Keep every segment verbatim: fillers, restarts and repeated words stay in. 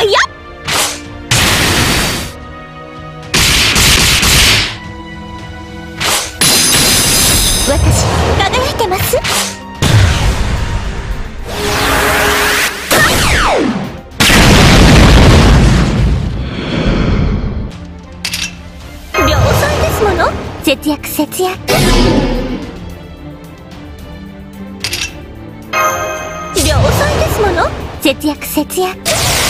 はやっ。私輝いてます。良妻ですもの。節約節約。良妻ですもの。節約節約。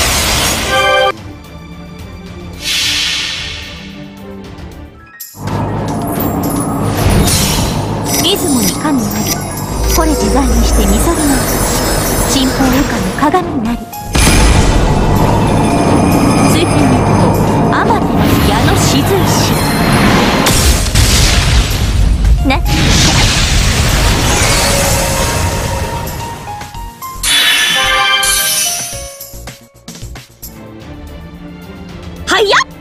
出雲に神なり、これ自在にしてみそぎの神宝羽化の鏡なり、水天にと天照らす矢の雫石なっていた。はやっ。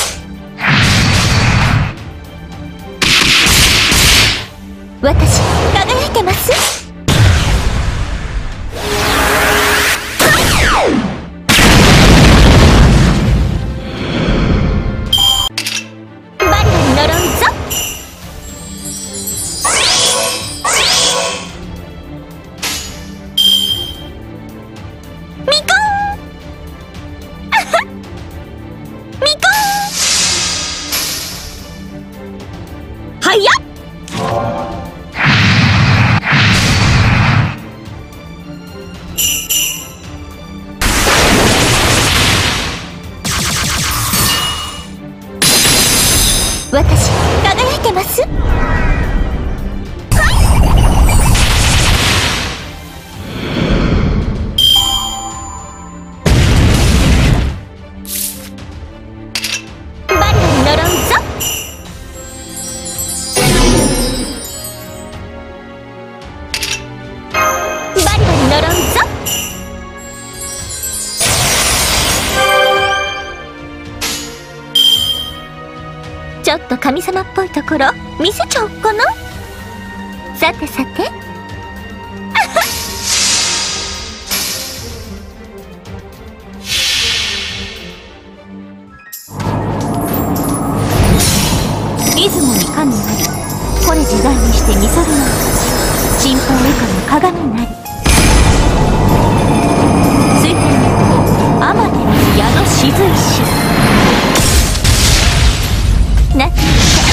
私輝いてます。バリバリ呪うぞ。みこんあはっみこんはやっ。私輝いてます。バリバリ呪うぞ。バリバリ呪うぞ。ちょっと神様っぽいところ見せちゃおっかな。さてさて出雲に神なり、これ自在にしてみそぎの神宝羽化の鏡なり、水天にと天照らす矢の雫石なっていた。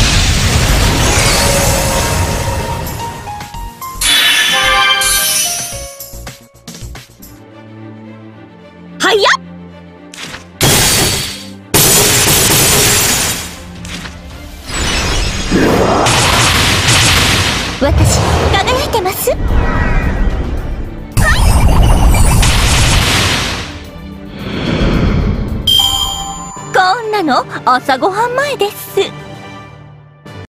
はやっ。私輝いてます。こんなの朝ごはん前です。